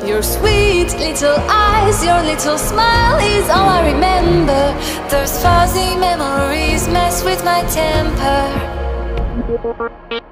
Your sweet little eyes, your little smile is all I remember. Those fuzzy memories mess with my temper.